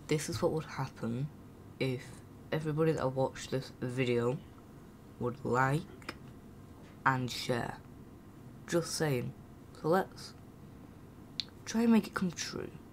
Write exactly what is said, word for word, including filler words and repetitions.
this is what would happen if everybody that watched this video would like and share. Just saying. So let's try and make it come true.